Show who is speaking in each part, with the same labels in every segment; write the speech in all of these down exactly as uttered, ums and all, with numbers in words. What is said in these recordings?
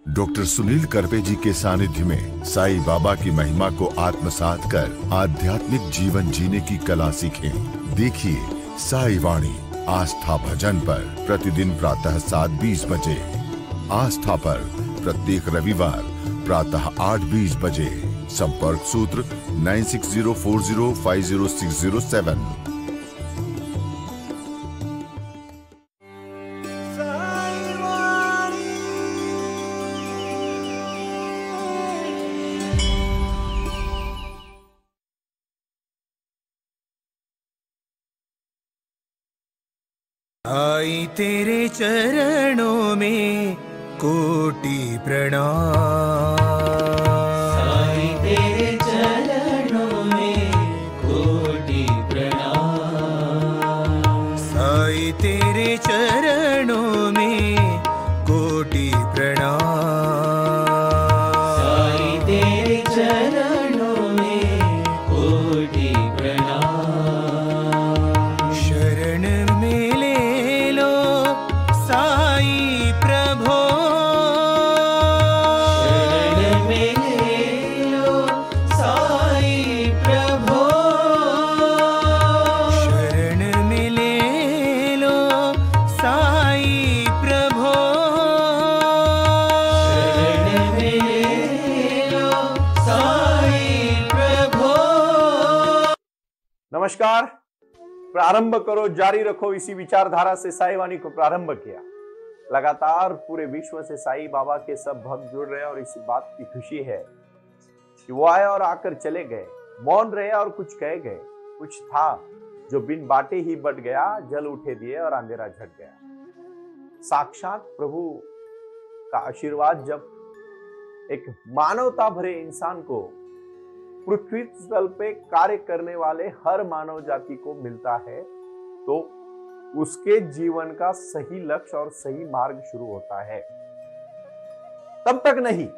Speaker 1: Doctor Sunil Karpe जी के सानिध्य में साईं बाबा की महिमा को आत्मसात कर आध्यात्मिक जीवन जीने की कला सीखें। देखिए साई वाणी आस्था भजन पर प्रतिदिन प्रातः सात बीस बजे, आस्था पर प्रत्येक रविवार प्रातः आठ बीस बजे। संपर्क सूत्र nine six zero four zero five zero six zero seven.
Speaker 2: आई तेरे चरणों में कोटि प्रणाम,
Speaker 3: साईं तेरे चरणों में कोटि प्रणाम,
Speaker 2: साईं तेरे चरणों में कोटि प्रणाम,
Speaker 3: साईं तेरे चरणों में कोटि प्रणाम।
Speaker 2: शरण में ले लो साईं प्रभो,
Speaker 3: शरण में ले लो साईं प्रभो,
Speaker 2: शरण में ले लो साईं प्रभो,
Speaker 3: शरण में ले लो साईं प्रभो।
Speaker 4: नमस्कार। प्रारंभ करो, जारी रखो, इसी विचारधारा से साई वाणी को प्रारंभ किया। लगातार पूरे विश्व से साईं बाबा के सब भक्त जुड़ रहे हैं और इसी बात की खुशी है कि वो आए और आकर चले गए, मौन रहे और कुछ कह गए। कुछ था जो बिन बाटे ही बट गया, जल उठे दिए और अंधेरा झट गया। साक्षात प्रभु का आशीर्वाद जब एक मानवता भरे इंसान को, पृथ्वी तल पे कार्य करने वाले हर मानव जाति को मिलता है, तो उसके जीवन का सही लक्ष्य और सही मार्ग शुरू होता है। तब तक नहीं,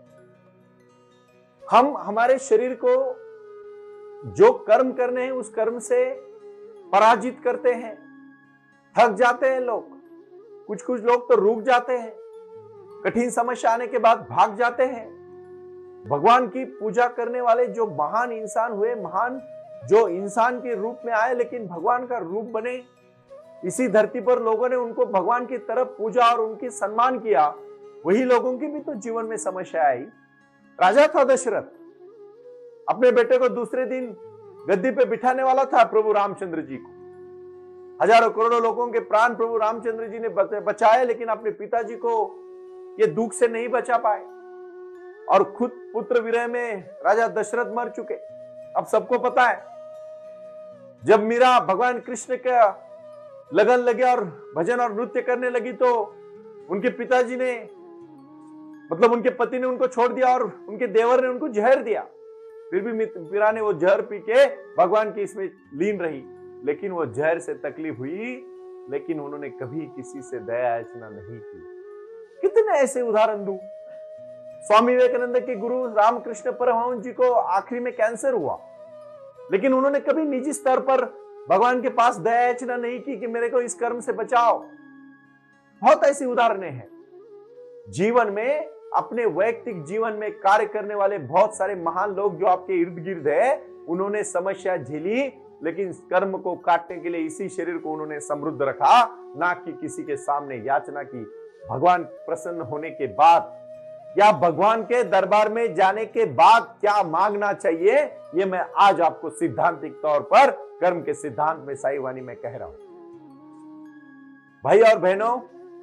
Speaker 4: हम हमारे शरीर को जो कर्म करने हैं उस कर्म से पराजित करते हैं, थक जाते हैं लोग। कुछ कुछ लोग तो रुक जाते हैं, कठिन समस्या आने के बाद भाग जाते हैं। भगवान की पूजा करने वाले जो महान इंसान हुए, महान जो इंसान के रूप में आए लेकिन भगवान का रूप बने, इसी धरती पर लोगों ने उनको भगवान की तरफ पूजा और उनकी सम्मान किया, वही लोगों की भी तो जीवन में समस्या आई। राजा था दशरथ, अपने बेटे को दूसरे दिन गद्दी पे बिठाने वाला था प्रभु रामचंद्र जी को। हजारों करोड़ों लोगों के प्राण प्रभु रामचंद्र जी ने बचाए, लेकिन अपने पिताजी को ये दुख से नहीं बचा पाए और खुद पुत्र विरह में राजा दशरथ मर चुके। अब सबको पता है, जब मीरा भगवान कृष्ण का लगन लगे और भजन और नृत्य करने लगी, तो उनके पिताजी ने, मतलब उनके पति ने उनको छोड़ दिया और उनके देवर ने उनको जहर दिया। फिर भी मीरा ने वो जहर पी के भगवान की इसमें लीन रही, लेकिन वो जहर से तकलीफ हुई, लेकिन उन्होंने कभी किसी से दया याचना नहीं की। कितने ऐसे उदाहरण दूं। स्वामी विवेकानंद के गुरु रामकृष्ण परमहंस जी को आखिरी में कैंसर हुआ, लेकिन उन्होंने कभी निजी स्तर पर भगवान के पास दया याचना नहीं की कि मेरे को इस कर्म से बचाओ। बहुत ऐसी उदाहरणें हैं जीवन में। अपने वैयक्तिक जीवन में कार्य करने वाले बहुत सारे महान लोग जो आपके इर्द गिर्द है, उन्होंने समस्या झेली, लेकिन कर्म को काटने के लिए इसी शरीर को उन्होंने समृद्ध रखा, ना कि किसी के सामने याचना की। भगवान प्रसन्न होने के बाद या भगवान के दरबार में जाने के बाद क्या मांगना चाहिए, ये मैं आज आपको सिद्धांतिक तौर पर कर्म के सिद्धांत में साई वाणी में कह रहा हूं। भाई और बहनों,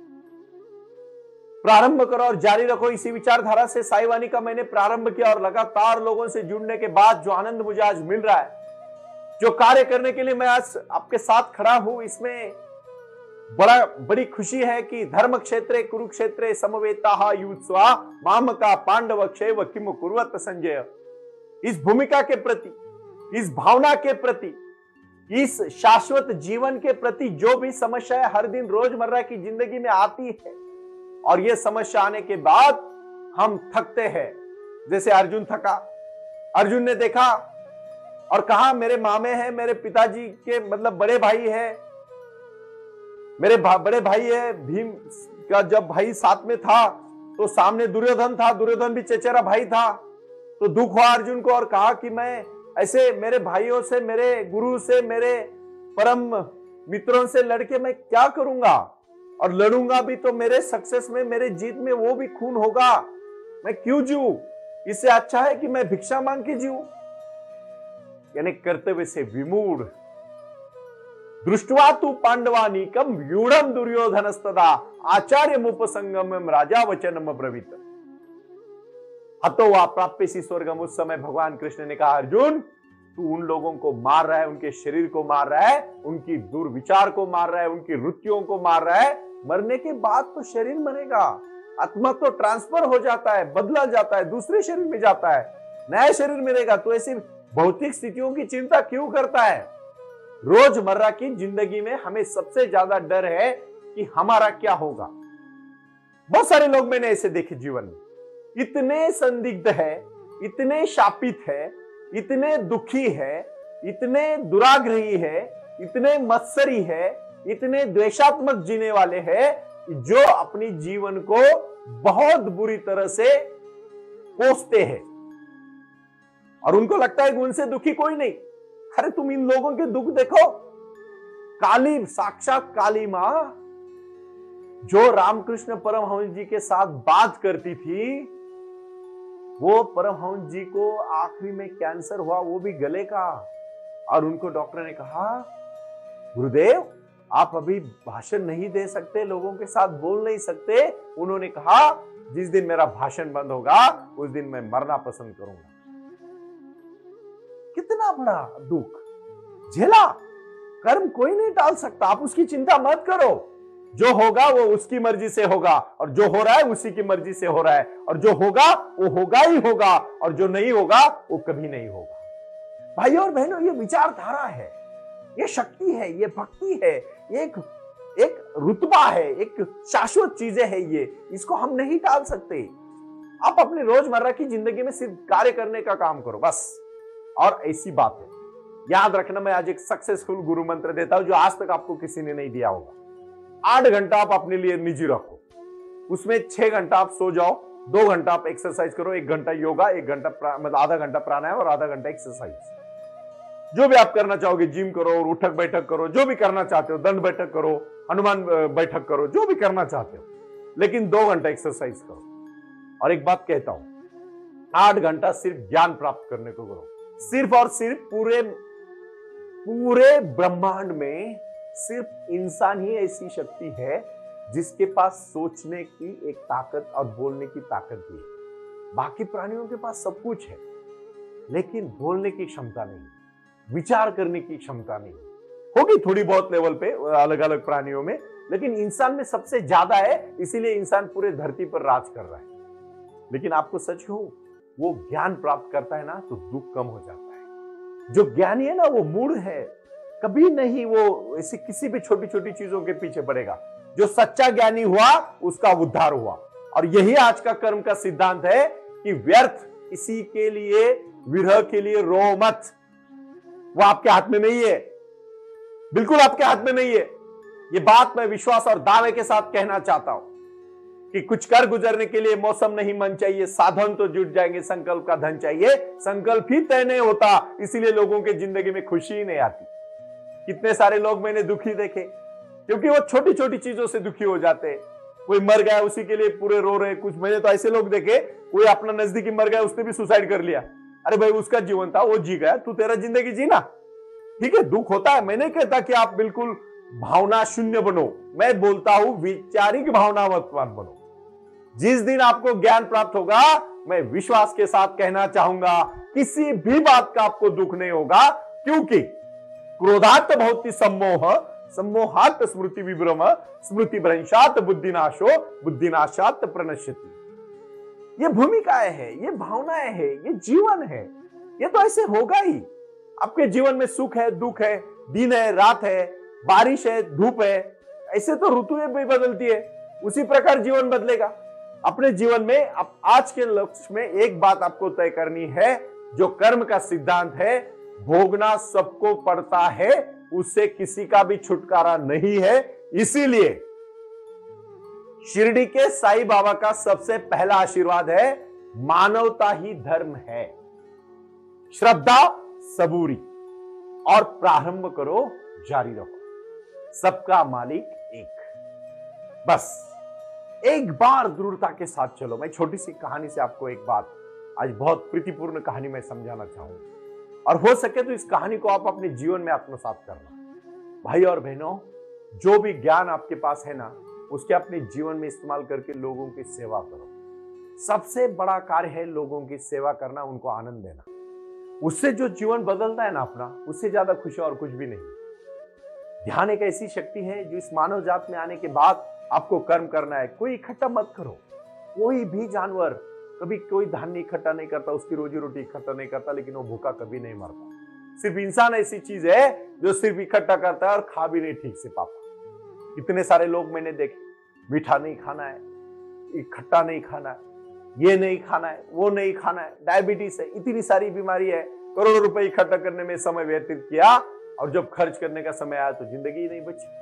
Speaker 4: प्रारंभ करो और जारी रखो, इसी विचारधारा से साई वाणी का मैंने प्रारंभ किया और लगातार लोगों से जुड़ने के बाद जो आनंद मुझे आज मिल रहा है, जो कार्य करने के लिए मैं आज आपके साथ खड़ा हूं, इसमें बड़ा बड़ी खुशी है कि धर्म क्षेत्रे कुरुक्षेत्रे समवेताः युत्स्वा मामका पांडव क्षेव किम कुर्वत संजय। इस भूमिका के प्रति, इस भावना के प्रति, इस शाश्वत जीवन के प्रति जो भी समस्याएं हर दिन रोजमर्रा की जिंदगी में आती है, और ये समस्या आने के बाद हम थकते हैं, जैसे अर्जुन थका। अर्जुन ने देखा और कहा मेरे मामे हैं, मेरे पिताजी के मतलब बड़े भाई है, मेरे भा, बड़े भाई है भीम का जब भाई साथ में था तो सामने दुर्योधन था, दुर्योधन भी चचेरा भाई था। तो दुख हुआ अर्जुन को और कहा कि मैं ऐसे मेरे भाइयों से, मेरे गुरु से, मेरे परम मित्रों से लड़के मैं क्या करूंगा, और लड़ूंगा भी तो मेरे सक्सेस में, मेरे जीत में वो भी खून होगा, मैं क्यों जीऊं? इससे अच्छा है कि मैं भिक्षा मांग के जीऊं। यानी कर्तव्य से विमूढ़। दृष्टवा तु पांडवानीकम व्यूढ़म दुर्योधनस्तदा आचार्य मुपसंगम राजा वचनम ब्रवीत। हतो वा प्राप्यसि स्वर्गम। उस समय भगवान कृष्ण ने कहा, अर्जुन तू उन लोगों को मार रहा है, उनके शरीर को मार रहा है, उनकी दुर्विचार को मार रहा है, उनकी रुचियों को मार रहा है। मरने के बाद तो शरीर मरेगा, आत्मा तो ट्रांसफर हो जाता है, बदला जाता है, दूसरे शरीर में जाता है, नया शरीर मिलेगा। तो ऐसी भौतिक स्थितियों की चिंता क्यों करता है? रोजमर्रा की जिंदगी में हमें सबसे ज्यादा डर है कि हमारा क्या होगा। बहुत सारे लोग मैंने ऐसे देखे जीवन में, इतने संदिग्ध है, इतने शापित है, इतने दुखी है, इतने दुराग्रही है, इतने मत्सरी है, इतने द्वेषात्मक जीने वाले हैं जो अपनी जीवन को बहुत बुरी तरह से कोसते हैं और उनको लगता है कि उनसे दुखी कोई नहीं। अरे तुम इन लोगों के दुख देखो। काली, साक्षात काली मां जो रामकृष्ण परमहंस जी के साथ बात करती थी, वो परमहंस जी को आखिरी में कैंसर हुआ, वो भी गले का, और उनको डॉक्टर ने कहा, गुरुदेव आप अभी भाषण नहीं दे सकते, लोगों के साथ बोल नहीं सकते। उन्होंने कहा, जिस दिन मेरा भाषण बंद होगा उस दिन मैं मरना पसंद करूंगा। कितना बड़ा दुख झेला। कर्म कोई नहीं टाल सकता, आप उसकी चिंता मत करो। जो होगा वो उसकी मर्जी से होगा, और जो हो रहा है उसी की मर्जी से हो रहा है, और जो होगा वो होगा ही होगा, और जो नहीं होगा वो कभी नहीं होगा। भाइयों और बहनों, ये विचारधारा है, ये शक्ति है, ये भक्ति है, एक एक रुतबा है, एक शाश्वत चीजें है ये, इसको हम नहीं टाल सकते। आप अपनी रोजमर्रा की जिंदगी में सिर्फ कार्य करने का काम करो बस। और ऐसी बात है, याद रखना, मैं आज एक सक्सेसफुल गुरु मंत्र देता हूं जो आज तक आपको किसी ने नहीं दिया होगा। आठ घंटा आप अपने लिए निजी रखो, उसमें छह घंटा आप सो जाओ, दो घंटा आप एक्सरसाइज करो, एक घंटा योगा, एक घंटा मतलब आधा घंटा प्राणायाम और आधा घंटा एक्सरसाइज। जो भी आप करना चाहोगे, जिम करो, उठक बैठक करो, जो भी करना चाहते हो, दंड बैठक करो, हनुमान बैठक करो, जो भी करना चाहते हो, लेकिन दो घंटा एक्सरसाइज करो। और एक बात कहता हूं, आठ घंटा सिर्फ ज्ञान प्राप्त करने को करो। सिर्फ और सिर्फ पूरे पूरे ब्रह्मांड में सिर्फ इंसान ही ऐसी शक्ति है जिसके पास सोचने की एक ताकत और बोलने की ताकत भी है। बाकी प्राणियों के पास सब कुछ है, लेकिन बोलने की क्षमता नहीं, विचार करने की क्षमता नहीं। होगी थोड़ी बहुत लेवल पे अलग अलग प्राणियों में, लेकिन इंसान में सबसे ज्यादा है, इसीलिए इंसान पूरे धरती पर राज कर रहा है। लेकिन आपको सच कहूं, वो ज्ञान प्राप्त करता है ना तो दुख कम हो जाता है। जो ज्ञानी है ना वो मूढ़ है, कभी नहीं वो ऐसी किसी भी छोटी छोटी चीजों के पीछे पड़ेगा। जो सच्चा ज्ञानी हुआ उसका उद्धार हुआ। और यही आज का कर्म का सिद्धांत है कि व्यर्थ किसी के लिए, विरह के लिए रो मत। वो आपके हाथ में नहीं है, बिल्कुल आपके हाथ में नहीं है। ये बात मैं विश्वास और दावे के साथ कहना चाहता हूं कि कुछ कर गुजरने के लिए मौसम नहीं मन चाहिए, साधन तो जुट जाएंगे, संकल्प का धन चाहिए। संकल्प ही तय नहीं होता, इसीलिए लोगों के जिंदगी में खुशी ही नहीं आती। कितने सारे लोग मैंने दुखी देखे क्योंकि वो छोटी छोटी चीजों से दुखी हो जाते हैं। कोई मर गया उसी के लिए पूरे रो रहे। कुछ मैंने तो ऐसे लोग देखे, कोई अपना नजदीकी मर गया, उसने भी सुसाइड कर लिया। अरे भाई उसका जीवन था, वो जी गया, तू तेरा जिंदगी जीना। ठीक है, दुख होता है, मैं नहीं कहता कि आप बिल्कुल भावना शून्य बनो, मैं बोलता हूं वैचारिक भावनावान बनो। जिस दिन आपको ज्ञान प्राप्त होगा, मैं विश्वास के साथ कहना चाहूंगा, किसी भी बात का आपको दुख नहीं होगा, क्योंकि क्रोधात भवति सम्मोह, सम्मोहात स्मृति विभ्रम, स्मृति भ्रंशात बुद्धिनाशो, बुद्धिनाशात प्रणश्यति। ये भूमिकाएं है, ये भावनाएं है, ये जीवन है। ये तो ऐसे होगा ही। आपके जीवन में सुख है, दुख है, दिन है, रात है, बारिश है, धूप है, ऐसे तो ऋतुएं भी बदलती है, उसी प्रकार जीवन बदलेगा। अपने जीवन में आप आज के लक्ष्य में एक बात आपको तय करनी है, जो कर्म का सिद्धांत है, भोगना सबको पड़ता है, उससे किसी का भी छुटकारा नहीं है। इसीलिए शिरडी के साईं बाबा का सबसे पहला आशीर्वाद है, मानवता ही धर्म है। श्रद्धा, सबूरी और प्रारंभ करो, जारी रखो। सबका मालिक एक। बस एक बार दृढ़ता के साथ चलो। मैं छोटी सी कहानी से आपको एक बात, आज बहुत प्रीतिपूर्ण कहानी मैं समझाना चाहूंगा, और हो सके तो इस कहानी को आप अपने जीवन में आत्मसात करना। भाई और बहनों, जो भी ज्ञान आपके पास है ना, उसके अपने जीवन में इस्तेमाल करके लोगों की सेवा करो। सबसे बड़ा कार्य है लोगों की सेवा करना, उनको आनंद देना। उससे जो जीवन बदलता है ना अपना, उससे ज्यादा खुशी और कुछ भी नहीं। ध्यान एक ऐसी शक्ति है जो इस मानव जात में आने के बाद आपको कर्म करना है। कोई इकट्ठा मत करो। कोई भी जानवर कभी कोई धान्य इकट्ठा नहीं करता, उसकी रोजी रोटी इकट्ठा नहीं करता, लेकिन वो भूखा कभी नहीं मरता। सिर्फ इंसान ऐसी चीज है जो सिर्फ इकट्ठा करता है और खा भी नहीं ठीक से पाता। इतने सारे लोग मैंने देखे, मीठा नहीं खाना है, इकट्ठा नहीं खाना है, ये नहीं खाना है, वो नहीं खाना है, डायबिटीज है, इतनी सारी बीमारी है, करोड़ों रुपए इकट्ठा करने में समय व्यतीत किया, और जब खर्च करने का समय आया तो जिंदगी ही नहीं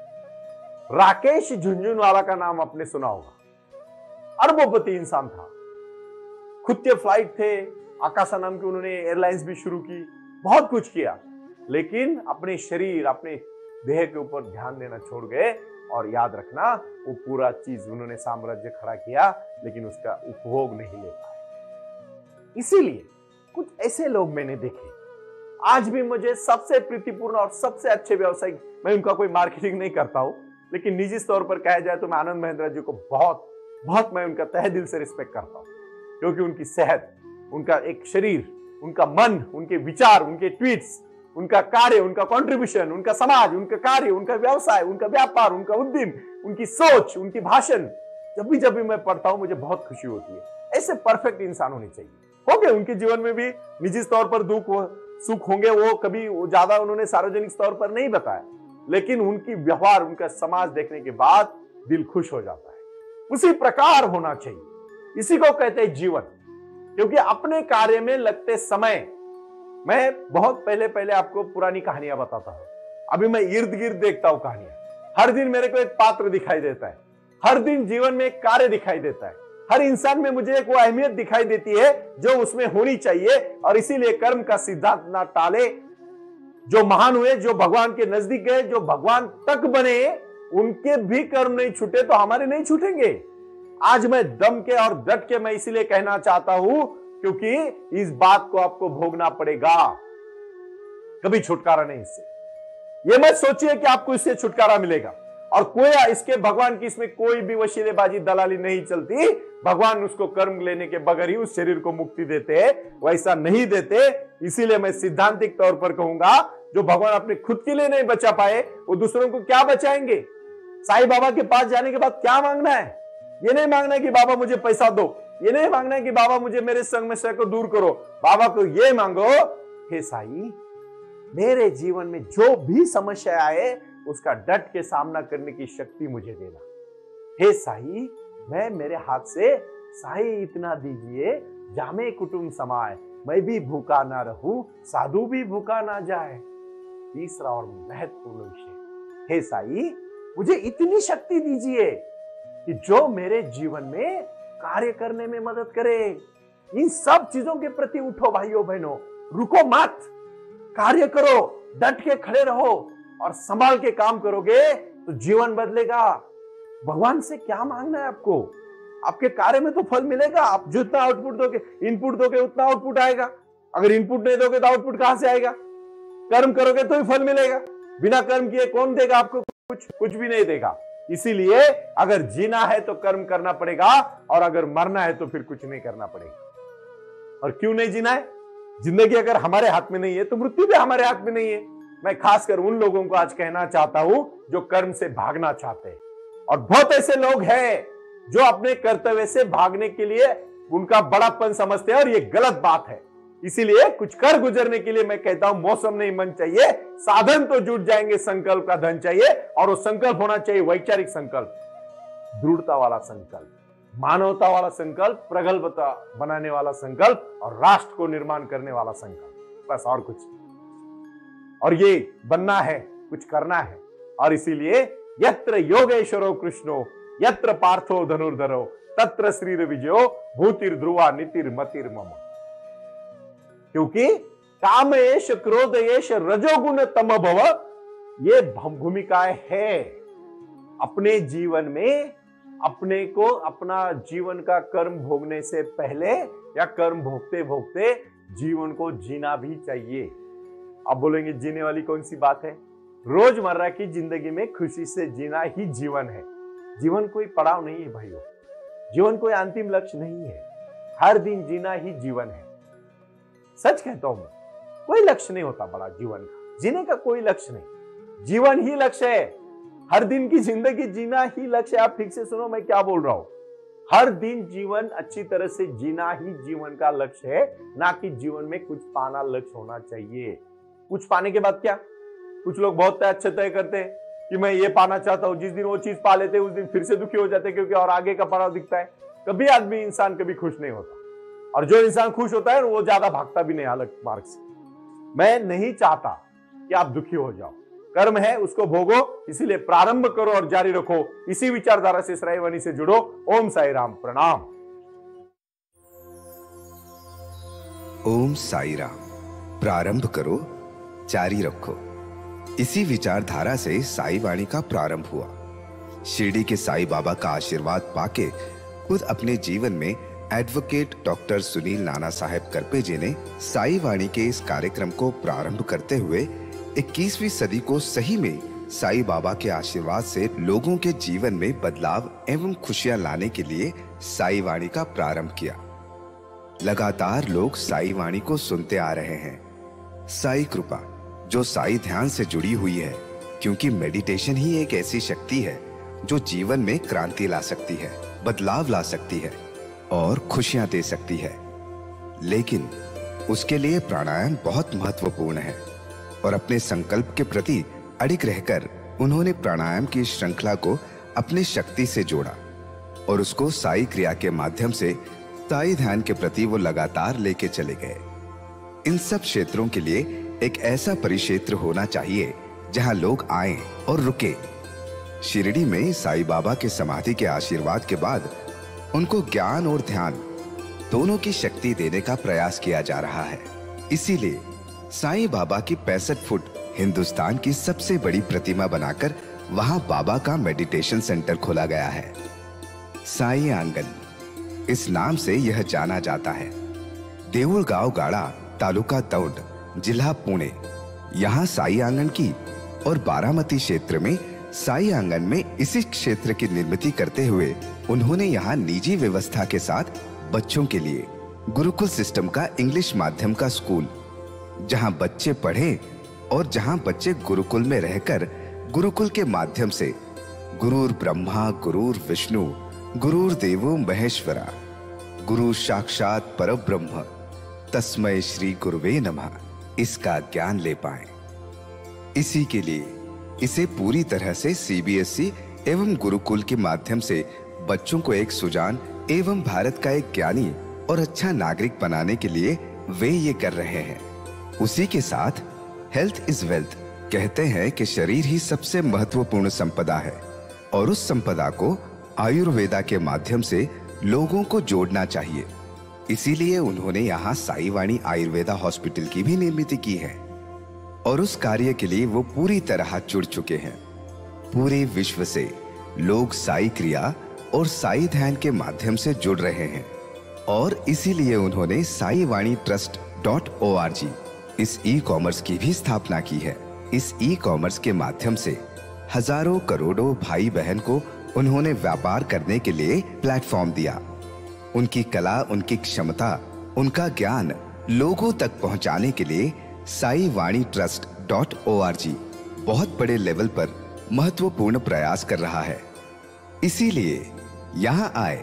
Speaker 4: बची। राकेश झुंझुनवाला का नाम आपने सुना होगा। अरबोपति इंसान था, खुद के फ्लाइट थे, आकाशा नाम की उन्होंने एयरलाइंस भी शुरू की, बहुत कुछ किया, लेकिन अपने शरीर, अपने देह के ऊपर ध्यान देना छोड़ गए। और याद रखना, वो पूरा चीज उन्होंने साम्राज्य खड़ा किया, लेकिन उसका उपभोग नहीं ले पाए। इसीलिए कुछ ऐसे लोग मैंने देखे, आज भी मुझे सबसे प्रीतिपूर्ण और सबसे अच्छे व्यवसायिक, मैं उनका कोई मार्केटिंग नहीं करता हूं, लेकिन निजी तौर पर कहा जाए तो मैं आनंद महिंद्रा जी को बहुत बहुत मैं उनका तहे दिल से रिस्पेक्ट करता हूं, क्योंकि उनकी सेहत, उनका एक शरीर, उनका मन, उनके विचार, उनके ट्वीट्स, उनका कार्य, उनका कंट्रीब्यूशन, उनका समाज, उनका कार्य, उनका व्यवसाय, उनका व्यापार, उनका उद्यम, उनकी सोच, उनकी भाषण, जब भी जब भी मैं पढ़ता हूं मुझे बहुत खुशी होती है। ऐसे परफेक्ट इंसान होने चाहिए। हो गए उनके जीवन में भी निजी तौर पर दुख सुख होंगे, वो कभी वो ज्यादा उन्होंने सार्वजनिक तौर पर नहीं बताया, लेकिन उनकी व्यवहार, उनका समाज देखने के बाद दिल खुश हो जाता है। उसी प्रकार होना चाहिए। इसी को कहते हैं जीवन। क्योंकि अपने कार्य में लगते समय, मैं बहुत पहले पहले आपको पुरानी कहानियां बताता हूं, अभी मैं इर्द गिर्द देखता हूं कहानियां। हर दिन मेरे को एक पात्र दिखाई देता है, हर दिन जीवन में एक कार्य दिखाई देता है, हर इंसान में मुझे एक वो अहमियत दिखाई देती है जो उसमें होनी चाहिए। और इसीलिए कर्म का सिद्धांत ना टाले। जो महान हुए, जो भगवान के नजदीक गए, जो भगवान तक बने, उनके भी कर्म नहीं छूटे तो हमारे नहीं छूटेंगे। आज मैं दम के और डट के मैं इसीलिए कहना चाहता हूं, क्योंकि इस बात को आपको भोगना पड़ेगा, कभी छुटकारा नहीं इससे। ये मत सोचिए कि आपको इससे छुटकारा मिलेगा, और कोई इसके भगवान की इसमें कोई भी वशीलेबाजी दलाली नहीं चलती। भगवान उसको कर्म लेने के बगैर ही उस शरीर को मुक्ति देते हैं, वैसा नहीं देते। इसीलिए मैं सिद्धांतिक तौर पर कहूंगा, जो भगवान अपने खुद के लिए नहीं बचा पाए, वो दूसरों को क्या बचाएंगे। साईं बाबा के पास जाने के बाद क्या मांगना है? ये नहीं मांगना है कि बाबा मुझे पैसा दो, ये नहीं मांगना है कि बाबा मुझे मेरे संग में को दूर करो। बाबा को ये मांगो, हे साईं, मेरे जीवन में जो भी समस्या आए उसका डट के सामना करने की शक्ति मुझे देना। हे साईं, मैं मेरे हाथ से साईं इतना दीजिए, जामे कुटुंब समाए, मैं भी भूखा ना रहूं, साधु भी भूखा ना जाए। तीसरा और महत्वपूर्ण विषय, हे साईं, मुझे इतनी शक्ति दीजिए कि जो मेरे जीवन में कार्य करने में मदद करे। इन सब चीजों के प्रति उठो भाइयों बहनों, रुको मत, कार्य करो, डट के खड़े रहो, और संभाल के काम करोगे तो जीवन बदलेगा। भगवान से क्या मांगना है आपको? आपके कार्य में तो फल मिलेगा। आप जितना आउटपुट दोगे, इनपुट दोगे, उतना आउटपुट आएगा। अगर इनपुट नहीं दोगे तो आउटपुट कहां से आएगा? कर्म करोगे तो ही फल मिलेगा। बिना कर्म किए कौन देगा आपको? कुछ कुछ भी नहीं देगा। इसीलिए अगर जीना है तो कर्म करना पड़ेगा, और अगर मरना है तो फिर कुछ नहीं करना पड़ेगा। और क्यों नहीं जीना है? जिंदगी अगर हमारे हाथ में नहीं है तो मृत्यु भी हमारे हाथ में नहीं है। मैं खासकर उन लोगों को आज कहना चाहता हूं जो कर्म से भागना चाहते हैं। और बहुत ऐसे लोग हैं जो अपने कर्तव्य से भागने के लिए उनका बड़ापन समझते हैं, और ये गलत बात है। इसीलिए कुछ कर गुजरने के लिए मैं कहता हूं, मौसम नहीं मन चाहिए, साधन तो जुट जाएंगे, संकल्प का धन चाहिए। और वो संकल्प होना चाहिए वैचारिक संकल्प, दृढ़ता वाला संकल्प, मानवता वाला संकल्प, प्रगल्भता बनाने वाला संकल्प, और राष्ट्र को निर्माण करने वाला संकल्प, बस और कुछ। और ये बनना है, कुछ करना है। और इसीलिए यत्र योगेश्वरो कृष्णो यत्र पार्थो धनुर्धरो तत्र श्रीर विजयो भूतिर ध्रुवा नीतिर मतिर मम। क्योंकि काम एश क्रोध एश रजोगुण तम भव, ये भूमिकाएं है। अपने जीवन में अपने को अपना जीवन का कर्म भोगने से पहले या कर्म भोगते भोगते जीवन को जीना भी चाहिए। आप बोलेंगे जीने वाली कौन सी बात है? रोजमर्रा की जिंदगी में खुशी से जीना ही जीवन है। जीवन कोई पड़ाव नहीं है भाइयों, जीवन कोई अंतिम लक्ष्य नहीं है। हर दिन जीना ही जीवन है। सच कहता हूं मैं, कोई लक्ष्य नहीं होता बड़ा जीवन का, जीने का कोई लक्ष्य नहीं, जीवन ही लक्ष्य है। हर दिन की जिंदगी जीना ही लक्ष्य है। आप ठीक से सुनो मैं क्या बोल रहा हूं। हर दिन जीवन अच्छी तरह से जीना ही जीवन का लक्ष्य है, ना कि जीवन में कुछ पाना लक्ष्य होना चाहिए। कुछ पाने के बाद क्या? कुछ लोग बहुत अच्छे तय करते हैं कि मैं ये पाना चाहता हूं, जिस दिन वो चीज पा लेते हैं उस दिन फिर से दुखी हो जाते हैं, क्योंकि और आगे का पड़ाव दिखता है। कभी आदमी इंसान कभी खुश नहीं होता, और जो इंसान खुश होता है वो ज्यादा भागता भी नहीं अलग मार्ग से। मैं नहीं चाहता कि आप दुखी हो जाओ। कर्म है उसको भोगो, इसीलिए प्रारंभ करो और जारी रखो। इसी विचारधारा से साई वाणी से जुड़ो। ओम साई राम, प्रणाम।
Speaker 5: ओम साई राम, प्रारंभ करो जारी रखो। इसी विचारधारा से साई वाणी का प्रारंभ हुआ। शिरडी के साई बाबा का आशीर्वाद पाके खुद अपने जीवन में एडवोकेट डॉक्टर सुनील नाना साहेब करपे जी ने साई वाणी के इस कार्यक्रम को प्रारंभ करते हुए इक्कीसवीं सदी को सही में साई बाबा के आशीर्वाद से लोगों के जीवन में बदलाव एवं खुशियां लाने के लिए साई वाणी का प्रारंभ किया। लगातार लोग साई वाणी को सुनते आ रहे हैं। साई कृपा जो साई ध्यान से जुड़ी हुई है, क्योंकि मेडिटेशन ही एक ऐसी शक्ति है जो जीवन में क्रांति ला सकती है, बदलाव ला सकती है और खुशियां दे सकती है। लेकिन उसके लिए प्राणायाम बहुत महत्वपूर्ण है, और अपने संकल्प के प्रति अडिग रहकर उन्होंने प्राणायाम की श्रृंखला को अपनी शक्ति से जोड़ा और उसको साई क्रिया के माध्यम से साई ध्यान के प्रति वो लगातार लेके चले गए। इन सब क्षेत्रों के लिए एक ऐसा परिक्षेत्र होना चाहिए जहां लोग आएं और रुके। शिरडी में साई बाबा के समाधि के आशीर्वाद के बाद उनको ज्ञान और ध्यान दोनों की शक्ति देने का प्रयास किया जा रहा है। इसीलिए साईं बाबा की पैंसठ फुट हिंदुस्तान की सबसे बड़ी प्रतिमा बनाकर वहां बाबा का मेडिटेशन सेंटर खोला गया है। साई आंगन इस नाम से यह जाना जाता है। देऊळगांव गाड़ा, तालुका दौंड, जिला पुणे, यहाँ साई आंगन की और बारामती क्षेत्र में साई आंगन में इसी क्षेत्र की निर्मित करते हुए उन्होंने यहाँ निजी व्यवस्था के साथ बच्चों के लिए गुरुकुल सिस्टम का इंग्लिश माध्यम का स्कूल, जहाँ बच्चे पढ़े और जहाँ बच्चे गुरुकुल में रहकर गुरुकुल के माध्यम से गुरुर ब्रह्मा गुरुर विष्णु गुरुर देवो महेश्वरा गुरु साक्षात परब्रह्म तस्मै श्री गुरुवे नमः इसका ज्ञान ले पाए। इसी के लिए इसे पूरी तरह से सीबीएसई एवं गुरुकुल के माध्यम से बच्चों को एक सुजान एवं भारत का एक ज्ञानी और अच्छा नागरिक बनाने के लिए वे ये कर रहे हैं। उसी के साथ हेल्थ इज वेल्थ कहते हैं कि शरीर ही सबसे महत्वपूर्ण संपदा है और उस संपदा को आयुर्वेदा के माध्यम से लोगों को जोड़ना चाहिए। इसीलिए उन्होंने यहाँ साई वाणी आयुर्वेदा हॉस्पिटल की भी निर्मित की है और उस कार्य के लिए वो पूरी तरह जुड़ चुके हैं। पूरे विश्व से लोग साई क्रिया और साई ध्यान के माध्यम से जुड़ रहे हैं और इसीलिए उन्होंने Sai Vani trust dot O R G इस ई कॉमर्स की भी स्थापना की है। इस ई कॉमर्स के माध्यम से हजारों करोड़ों भाई बहन को उन्होंने व्यापार करने के लिए प्लेटफॉर्म दिया। उनकी कला, उनकी क्षमता, उनका ज्ञान लोगों तक पहुंचाने के लिए Sai Vani trust dot O R G बहुत बड़े लेवल पर महत्वपूर्ण प्रयास कर रहा है। इसीलिए यहाँ आए,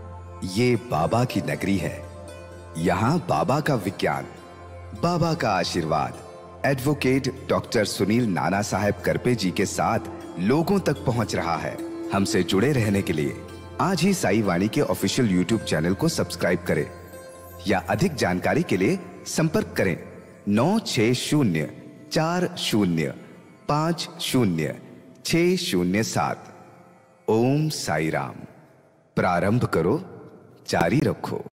Speaker 5: ये बाबा की नगरी है। यहाँ बाबा का विज्ञान, बाबा का आशीर्वाद एडवोकेट डॉक्टर सुनील नाना साहेब करपे जी के साथ लोगों तक पहुंच रहा है। हमसे जुड़े रहने के लिए आज ही साई वाणी के ऑफिशियल यूट्यूब चैनल को सब्सक्राइब करें या अधिक जानकारी के लिए संपर्क करें नौ छह शून्य चार शून्य पाँच शून्य छह शून्य सात। ओम साई राम। प्रारंभ करो, जारी रखो।